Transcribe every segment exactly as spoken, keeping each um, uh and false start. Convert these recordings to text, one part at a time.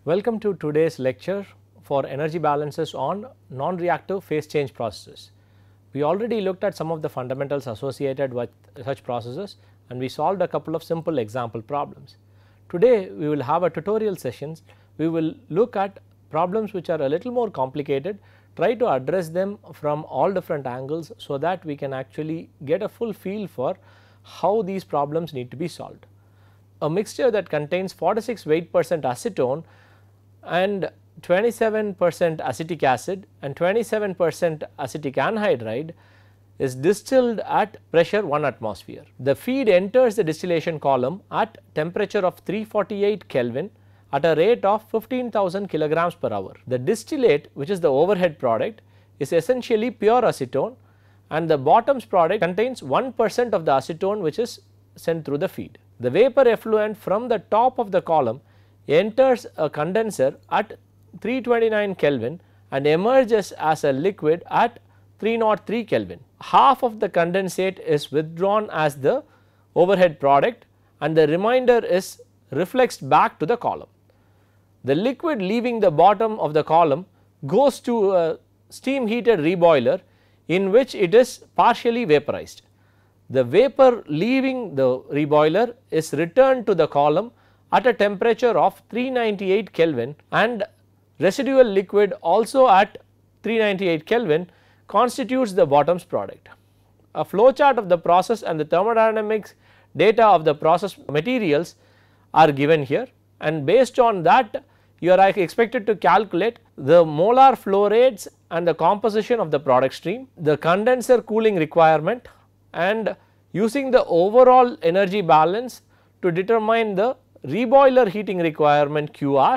Welcome to today's lecture for energy balances on non-reactive phase change processes. We already looked at some of the fundamentals associated with such processes and we solved a couple of simple example problems. Today we will have a tutorial sessions. We will look at problems which are a little more complicated, try to address them from all different angles so that we can actually get a full feel for how these problems need to be solved. A mixture that contains forty-six weight percent acetone and twenty-seven percent acetic acid and twenty-seven percent acetic anhydride is distilled at pressure one atmosphere. The feed enters the distillation column at temperature of three forty-eight Kelvin at a rate of fifteen thousand kilograms per hour. The distillate, which is the overhead product, is essentially pure acetone and the bottoms product contains one percent of the acetone which is sent through the feed. The vapor effluent from the top of the column enters a condenser at three twenty-nine Kelvin and emerges as a liquid at three oh three Kelvin. Half of the condensate is withdrawn as the overhead product and the remainder is reflexed back to the column. The liquid leaving the bottom of the column goes to a steam heated reboiler in which it is partially vaporized. The vapor leaving the reboiler is returned to the column at a temperature of three ninety-eight Kelvin and residual liquid also at three ninety-eight Kelvin constitutes the bottoms product. A flow chart of the process and the thermodynamics data of the process materials are given here, and based on that you are expected to calculate the molar flow rates and the composition of the product stream, the condenser cooling requirement, and using the overall energy balance to determine the reboiler heating requirement Q R,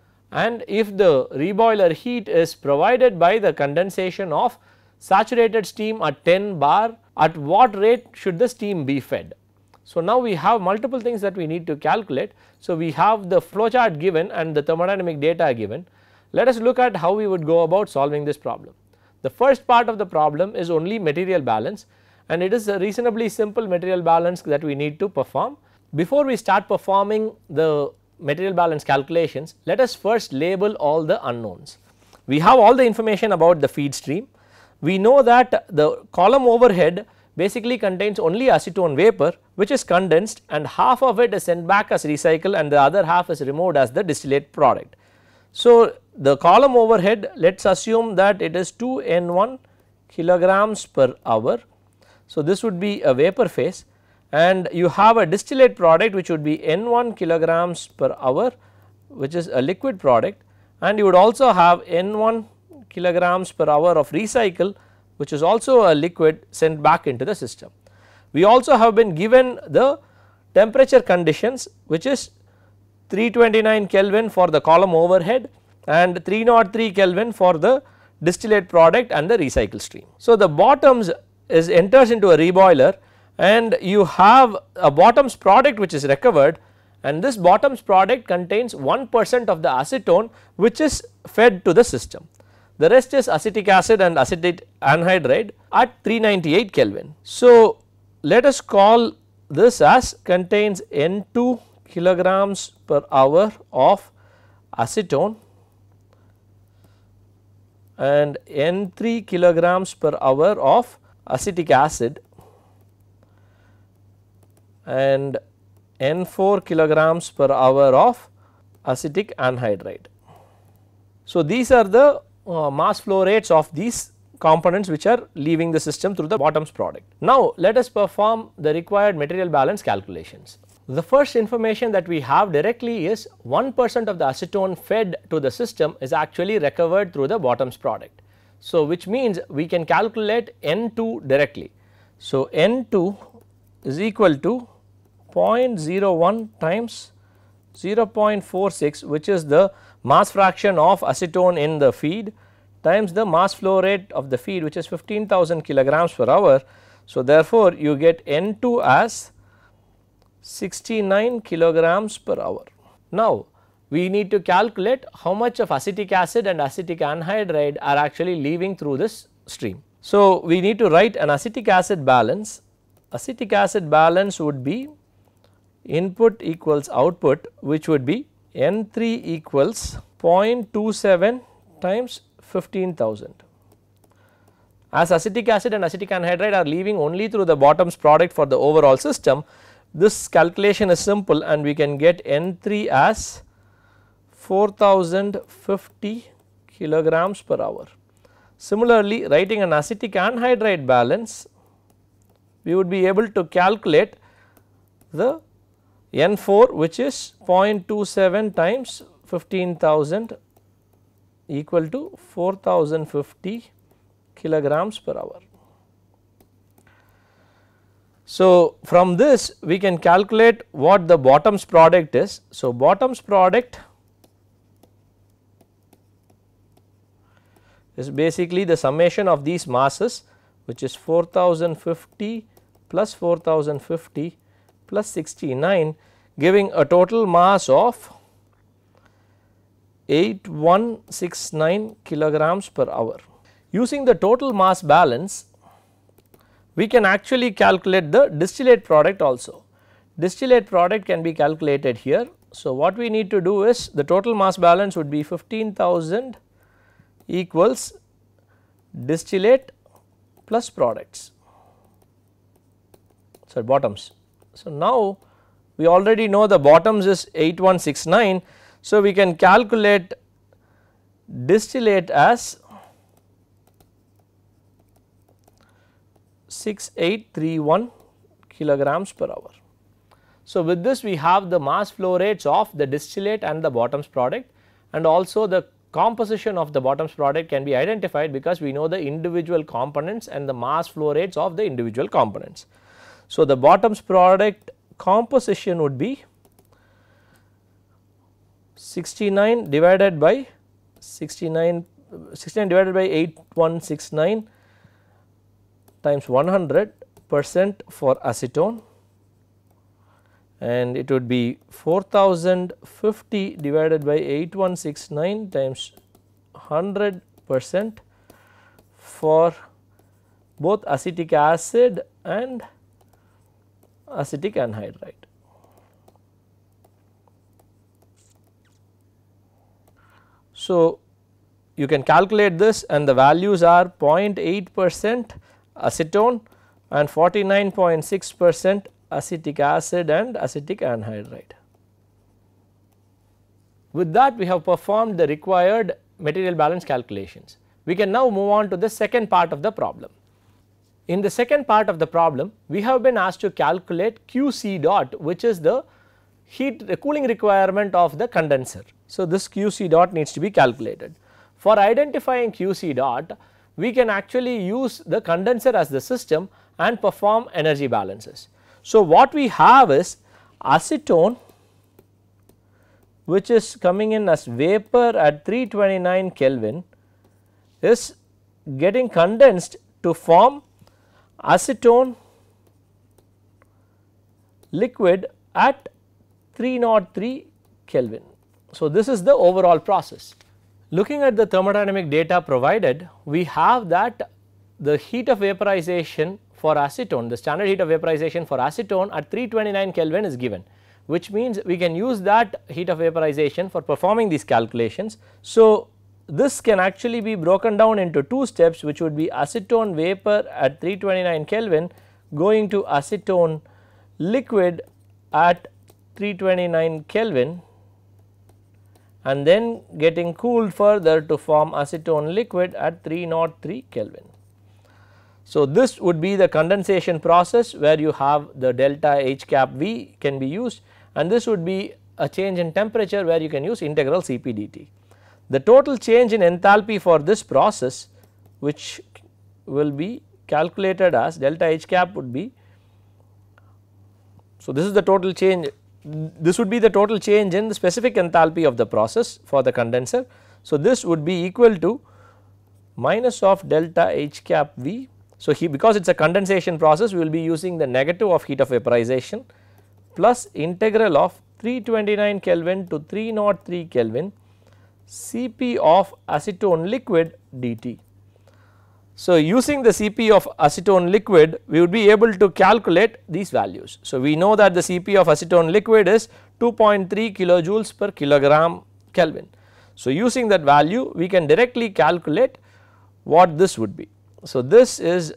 and if the reboiler heat is provided by the condensation of saturated steam at ten bar, at what rate should the steam be fed. So, now we have multiple things that we need to calculate. So, we have the flow chart given and the thermodynamic data given. Let us look at how we would go about solving this problem. The first part of the problem is only material balance and it is a reasonably simple material balance that we need to perform. Before we start performing the material balance calculations, let us first label all the unknowns. We have all the information about the feed stream. We know that the column overhead basically contains only acetone vapor which is condensed and half of it is sent back as recycle and the other half is removed as the distillate product. So, the column overhead, let us assume that it is two N one kilograms per hour. So, this would be a vapor phase and you have a distillate product which would be N one kilograms per hour which is a liquid product, and you would also have N one kilograms per hour of recycle which is also a liquid sent back into the system. We also have been given the temperature conditions which is three twenty-nine Kelvin for the column overhead and three oh three Kelvin for the distillate product and the recycle stream. So, the bottoms is enters into a reboiler and you have a bottoms product which is recovered, and this bottoms product contains one percent of the acetone which is fed to the system. The rest is acetic acid and acetic anhydride at three ninety-eight Kelvin. So, let us call this as contains N two kilograms per hour of acetone and N three kilograms per hour of acetic acid and N four kilograms per hour of acetic anhydride. So, these are the uh, mass flow rates of these components which are leaving the system through the bottoms product. Now, let us perform the required material balance calculations. The first information that we have directly is one percent of the acetone fed to the system is actually recovered through the bottoms product. So, which means we can calculate N two directly. So, N two is equal to zero point zero one times zero point four six, which is the mass fraction of acetone in the feed, times the mass flow rate of the feed which is fifteen thousand kilograms per hour. So, therefore, you get N two as sixty-nine kilograms per hour. Now, we need to calculate how much of acetic acid and acetic anhydride are actually leaving through this stream. So, we need to write an acetic acid balance. Acetic acid balance would be input equals output, which would be N three equals zero point two seven times fifteen thousand. As acetic acid and acetic anhydride are leaving only through the bottoms product for the overall system, this calculation is simple and we can get N three as four thousand fifty kilograms per hour. Similarly, writing an acetic anhydride balance, we would be able to calculate the N four, which is zero point two seven times fifteen thousand equal to four thousand fifty kilograms per hour. So, from this we can calculate what the bottoms product is. So, bottoms product is basically the summation of these masses, which is four thousand fifty plus four thousand fifty plus sixty-nine, giving a total mass of eight thousand one hundred sixty-nine kilograms per hour. Using the total mass balance, we can actually calculate the distillate product also. Distillate product can be calculated here. So, what we need to do is the total mass balance would be fifteen thousand equals distillate plus products, so bottoms. So, now we already know the bottoms is eight thousand one hundred sixty-nine. So, we can calculate distillate as six thousand eight hundred thirty-one kilograms per hour. So, with this we have the mass flow rates of the distillate and the bottoms product, and also the composition of the bottoms product can be identified because we know the individual components and the mass flow rates of the individual components. So, the bottoms product composition would be sixty-nine divided by sixty-nine, sixty-nine divided by eight thousand one hundred sixty-nine times one hundred percent for acetone, and it would be four thousand fifty divided by eight thousand one hundred sixty-nine times one hundred percent for both acetic acid and acetic anhydride. So, you can calculate this and the values are zero point eight percent acetone and forty-nine point six percent acetic acid and acetic anhydride. With that, we have performed the required material balance calculations. We can now move on to the second part of the problem. In the second part of the problem, we have been asked to calculate Q C dot, which is the heat the cooling requirement of the condenser. So, this Q C dot needs to be calculated. For identifying Q C dot, we can actually use the condenser as the system and perform energy balances. So, what we have is acetone, which is coming in as vapor at three hundred twenty-nine Kelvin, is getting condensed to form acetone liquid at three hundred three Kelvin. So, this is the overall process. Looking at the thermodynamic data provided, we have that the heat of vaporization for acetone, the standard heat of vaporization for acetone at three hundred twenty-nine Kelvin is given, which means we can use that heat of vaporization for performing these calculations. So, this can actually be broken down into two steps, which would be acetone vapor at three hundred twenty-nine Kelvin going to acetone liquid at three hundred twenty-nine Kelvin and then getting cooled further to form acetone liquid at three hundred three Kelvin. So, this would be the condensation process where you have the delta H cap V can be used, and this would be a change in temperature where you can use integral C P d T. The total change in enthalpy for this process, which will be calculated as delta H cap would be, so this is the total change, this would be the total change in the specific enthalpy of the process for the condenser. So, this would be equal to minus of delta H cap V. So, he, because it is a condensation process, we will be using the negative of heat of vaporization plus integral of three hundred twenty-nine Kelvin to three hundred three Kelvin C P of acetone liquid dt. So, using the C P of acetone liquid we would be able to calculate these values. So, we know that the C P of acetone liquid is two point three kilojoules per kilogram Kelvin. So, using that value we can directly calculate what this would be. So, this is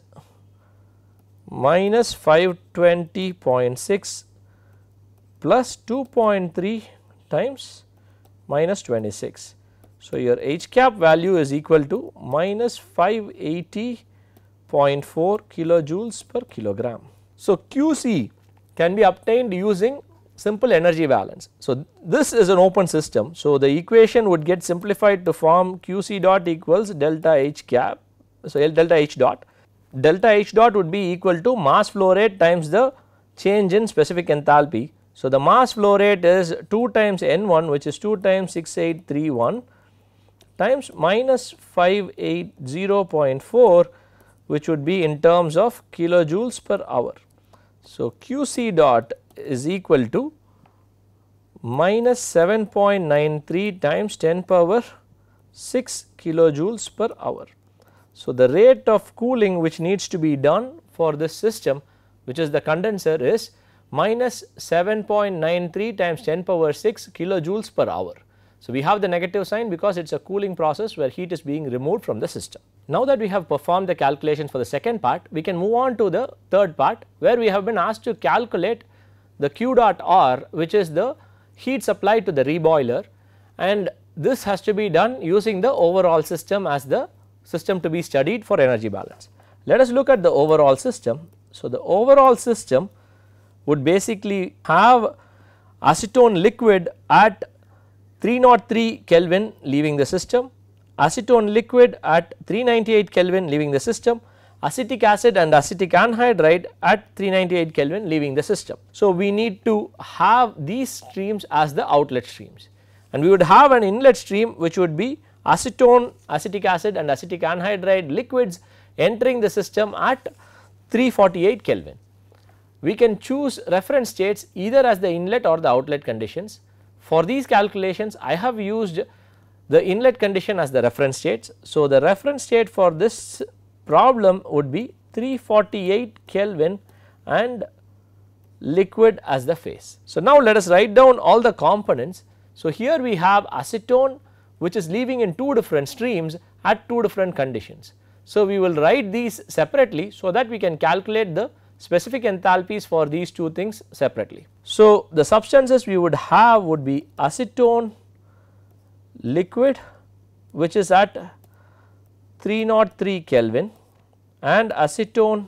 minus five twenty point six plus two point three times minus twenty-six. So, your H cap value is equal to minus five eighty point four kilojoules per kilogram. So, Q C can be obtained using simple energy balance. So, this is an open system. So, the equation would get simplified to form Q C dot equals delta H cap. So, delta H dot, delta H dot would be equal to mass flow rate times the change in specific enthalpy. So, the mass flow rate is two times N one, which is two times six eight three one times minus five eighty point four, which would be in terms of kilojoules per hour. So, Q C dot is equal to minus seven point nine three times ten power six kilojoules per hour. So, the rate of cooling which needs to be done for this system, which is the condenser, is minus seven point nine three times ten power six kilojoules per hour. So, we have the negative sign because it is a cooling process where heat is being removed from the system. Now that we have performed the calculations for the second part, we can move on to the third part where we have been asked to calculate the Q dot R, which is the heat supplied to the reboiler, and this has to be done using the overall system as the system to be studied for energy balance. Let us look at the overall system. So, the overall system would basically have acetone liquid at three oh three Kelvin leaving the system, acetone liquid at three ninety-eight Kelvin leaving the system, acetic acid and acetic anhydride at three ninety-eight Kelvin leaving the system. So, we need to have these streams as the outlet streams, and we would have an inlet stream which would be acetone, acetic acid and acetic anhydride liquids entering the system at three forty-eight Kelvin. We can choose reference states either as the inlet or the outlet conditions. For these calculations I have used the inlet condition as the reference states. So, the reference state for this problem would be three forty-eight Kelvin and liquid as the phase. So, now let us write down all the components. So, here we have acetone which is leaving in two different streams at two different conditions. So, we will write these separately so that we can calculate the specific enthalpies for these two things separately. So, the substances we would have would be acetone liquid which is at three oh three Kelvin and acetone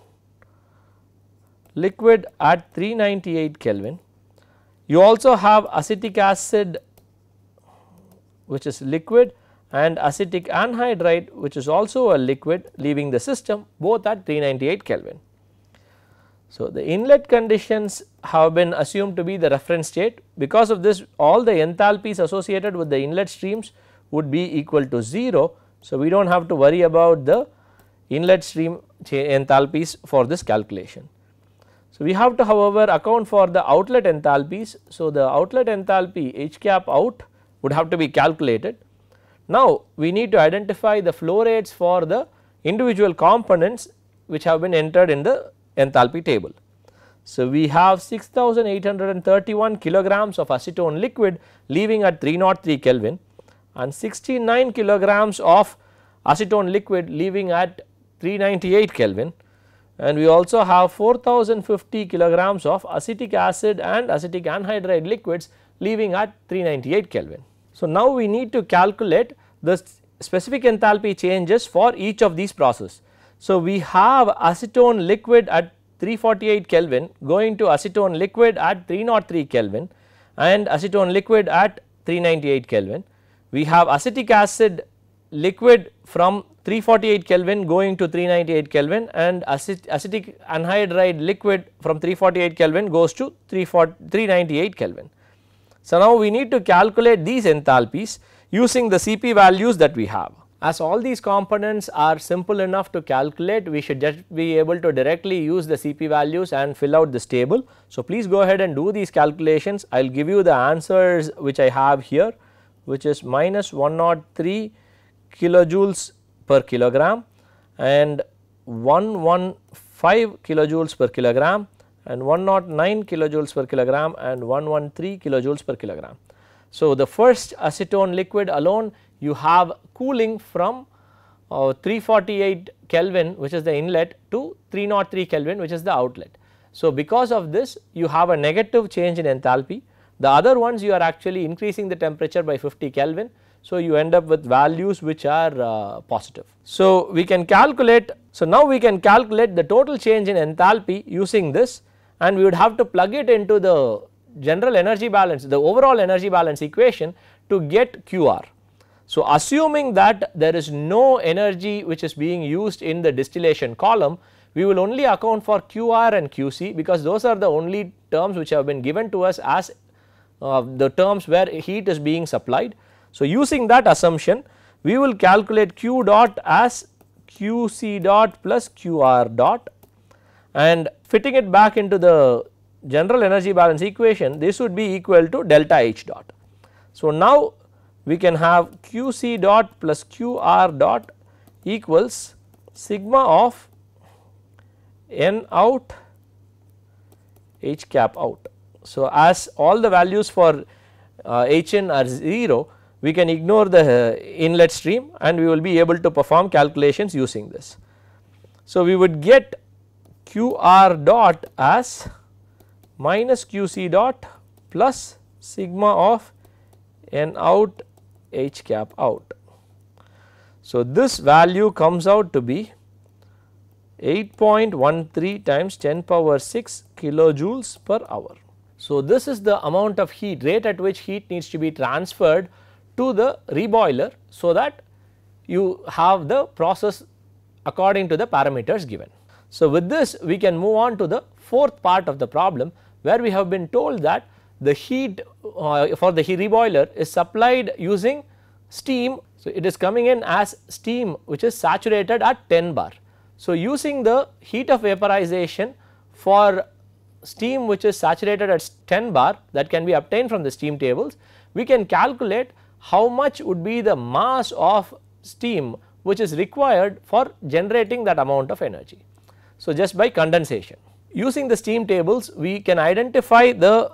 liquid at three ninety-eight Kelvin. You also have acetic acid which is liquid and acetic anhydride which is also a liquid leaving the system, both at three ninety-eight Kelvin. So, the inlet conditions have been assumed to be the reference state. Because of this, all the enthalpies associated with the inlet streams would be equal to zero. So, we do not have to worry about the inlet stream enthalpies for this calculation. So, we have to however account for the outlet enthalpies. So, the outlet enthalpy H cap out would have to be calculated. Now, we need to identify the flow rates for the individual components which have been entered in the enthalpy table. So, we have six thousand eight hundred thirty-one kilograms of acetone liquid leaving at three oh three Kelvin and sixty-nine kilograms of acetone liquid leaving at three ninety-eight Kelvin, and we also have four thousand fifty kilograms of acetic acid and acetic anhydride liquids leaving at three ninety-eight Kelvin. So, now we need to calculate the specific enthalpy changes for each of these processes. So, we have acetone liquid at three forty-eight Kelvin going to acetone liquid at three oh three Kelvin and acetone liquid at three ninety-eight Kelvin. We have acetic acid liquid from three forty-eight Kelvin going to three ninety-eight Kelvin and acet acetic anhydride liquid from three forty-eight Kelvin goes to three ninety-eight Kelvin. So, now we need to calculate these enthalpies using the C P values that we have. As all these components are simple enough to calculate, we should just be able to directly use the C P values and fill out this table. So, please go ahead and do these calculations. I will give you the answers which I have here, which is minus one hundred three kilojoules per kilogram and one hundred fifteen kilojoules per kilogram and one hundred nine kilojoules per kilogram and one hundred thirteen kilojoules per kilogram. So, the first acetone liquid alone you have cooling from uh, three forty-eight Kelvin, which is the inlet, to three oh three Kelvin, which is the outlet. So, because of this you have a negative change in enthalpy. The other ones you are actually increasing the temperature by fifty Kelvin. So, you end up with values which are uh, positive. So, we can calculate, so now we can calculate the total change in enthalpy using this, and we would have to plug it into the general energy balance, the overall energy balance equation to get Q R. So, assuming that there is no energy which is being used in the distillation column, we will only account for Q R and Q C, because those are the only terms which have been given to us as uh, the terms where heat is being supplied. So, using that assumption, we will calculate Q dot as Q C dot plus Q R dot, and fitting it back into the general energy balance equation, this would be equal to delta H dot. So, now we can have Q C dot plus Q R dot equals sigma of N out H cap out. So, as all the values for uh, H in are zero, we can ignore the uh, inlet stream and we will be able to perform calculations using this. So, we would get Q R dot as minus Q C dot plus sigma of N out H cap out. So, this value comes out to be eight point one three times ten power six kilojoules per hour. So, this is the amount of heat, rate at which heat needs to be transferred to the reboiler, so that you have the process according to the parameters given. So, with this we can move on to the fourth part of the problem, where we have been told that the heat uh, for the reboiler is supplied using steam. So, it is coming in as steam which is saturated at ten bar. So, using the heat of vaporization for steam which is saturated at ten bar that can be obtained from the steam tables, we can calculate how much would be the mass of steam which is required for generating that amount of energy. So, just by condensation, using the steam tables we can identify the,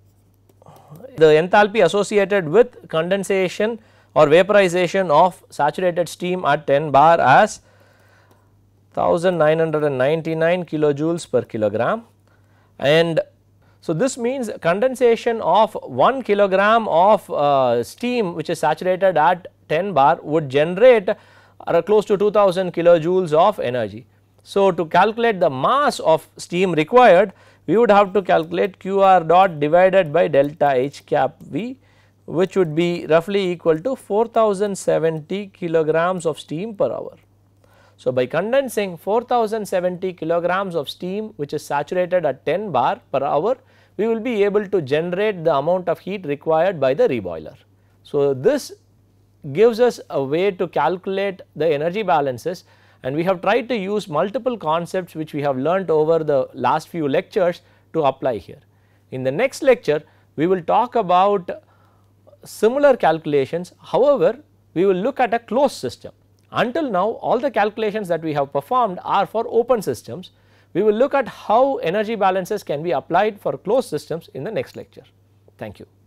the enthalpy associated with condensation or vaporization of saturated steam at ten bar as one thousand nine hundred ninety-nine kilojoules per kilogram, and so this means condensation of one kilogram of uh, steam which is saturated at ten bar would generate uh, close to two thousand kilojoules of energy. So, to calculate the mass of steam required, we would have to calculate Q R dot divided by delta H cap V, which would be roughly equal to four thousand seventy kilograms of steam per hour. So, by condensing four thousand seventy kilograms of steam which is saturated at ten bar per hour, we will be able to generate the amount of heat required by the reboiler. So, this gives us a way to calculate the energy balances, and we have tried to use multiple concepts which we have learnt over the last few lectures to apply here. In the next lecture, we will talk about similar calculations, however, we will look at a closed system. Until now, all the calculations that we have performed are for open systems. We will look at how energy balances can be applied for closed systems in the next lecture. Thank you.